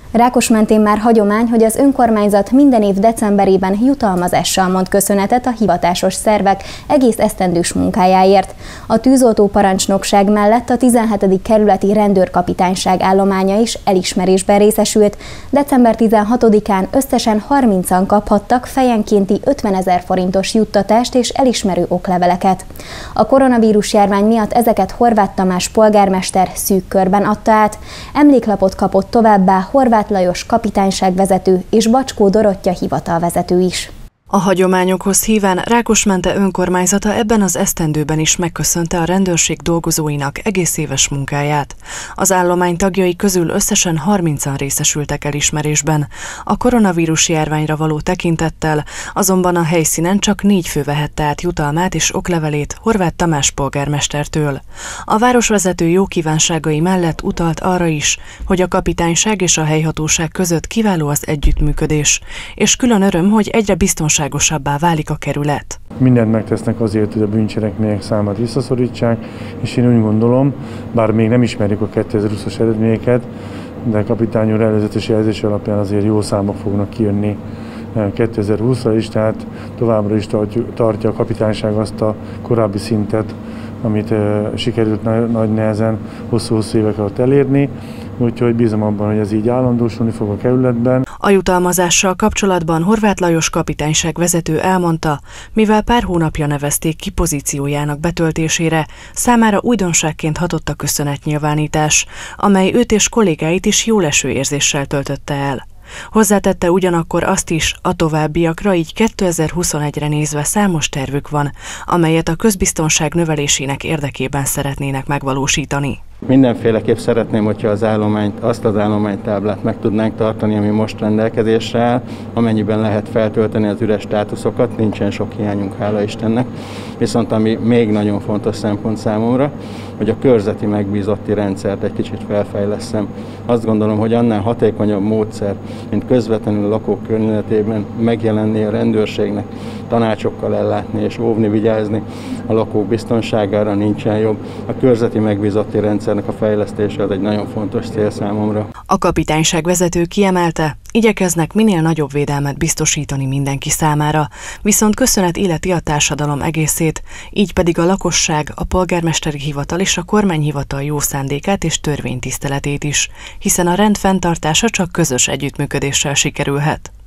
Rákosmentén már hagyomány, hogy az önkormányzat minden év decemberében jutalmazással mond köszönetet a hivatásos szervek egész esztendős munkájáért. A tűzoltó parancsnokság mellett a 17. kerületi rendőrkapitányság állománya is elismerésben részesült. December 16-án összesen 30-an kaphattak fejenkénti 50 000 forintos juttatást és elismerő okleveleket. A koronavírus járvány miatt ezeket Horváth Tamás polgármester szűk körben adta át. Emléklapot kapott továbbá Horváth Lajos kapitányságvezető és Bacskó Dorottya hivatalvezető is. A hagyományokhoz híven Rákosmente önkormányzata ebben az esztendőben is megköszönte a rendőrség dolgozóinak egész éves munkáját. Az állomány tagjai közül összesen 30-an részesültek elismerésben. A koronavírus járványra való tekintettel azonban a helyszínen csak 4 fő vehette át jutalmát és oklevelét Horváth Tamás polgármestertől. A városvezető jó kívánságai mellett utalt arra is, hogy a kapitányság és a helyhatóság között kiváló az együttműködés, és külön öröm, hogy egyre biztonságosabbá válik a kerület. Mindent megtesznek azért, hogy a bűncselekmények számát visszaszorítsák, és én úgy gondolom, bár még nem ismerjük a 2020-as eredményeket, de a kapitány úr előzetes jelzése alapján azért jó számok fognak kijönni 2020-ra is, tehát továbbra is tartja a kapitányság azt a korábbi szintet, amit sikerült nagy nehezen hosszú-hosszú évek alatt elérni, úgyhogy bízom abban, hogy ez így állandósulni fog a kerületben. A jutalmazással kapcsolatban Horváth Lajos kapitányságvezető elmondta, mivel pár hónapja nevezték ki pozíciójának betöltésére, számára újdonságként hatott a köszönetnyilvánítás, amely őt és kollégáit is jóleső érzéssel töltötte el. Hozzátette ugyanakkor azt is, a továbbiakra így 2021-re nézve számos tervük van, amelyet a közbiztonság növelésének érdekében szeretnének megvalósítani. Mindenféleképp szeretném, hogyha azt az állománytáblát meg tudnánk tartani, ami most rendelkezésre áll, amennyiben lehet feltölteni az üres státuszokat, nincsen sok hiányunk, hála Istennek. Viszont ami még nagyon fontos szempont számomra, hogy a körzeti megbízotti rendszert egy kicsit felfejlesszem. Azt gondolom, hogy annál hatékonyabb módszer, mint közvetlenül a lakók környezetében megjelenni a rendőrségnek, tanácsokkal ellátni és óvni, vigyázni a lakók biztonságára, nincsen jobb. A körzeti megbízotti rendszernek a fejlesztése az egy nagyon fontos cél számomra. A kapitányság vezető kiemelte, igyekeznek minél nagyobb védelmet biztosítani mindenki számára, viszont köszönet illeti a társadalom egészét, így pedig a lakosság, a polgármesteri hivatal és a kormányhivatal jó szándékát és törvénytiszteletét is, hiszen a rend fenntartása csak közös együttműködéssel sikerülhet.